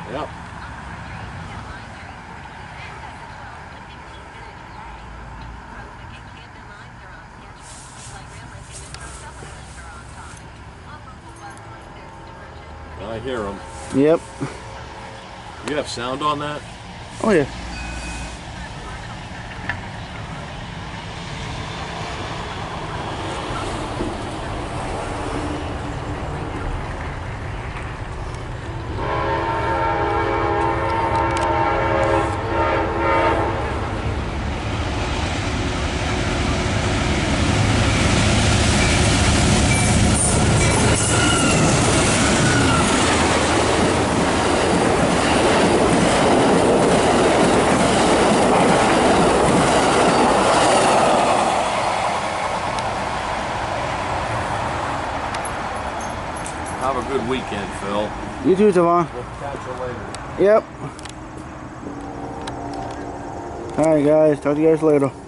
Yep. I hear them. Yep. You have sound on that? Oh yeah. Have a good weekend, Phil. You too, Tavon. We'll catch you later. Yep. Alright guys, talk to you guys later.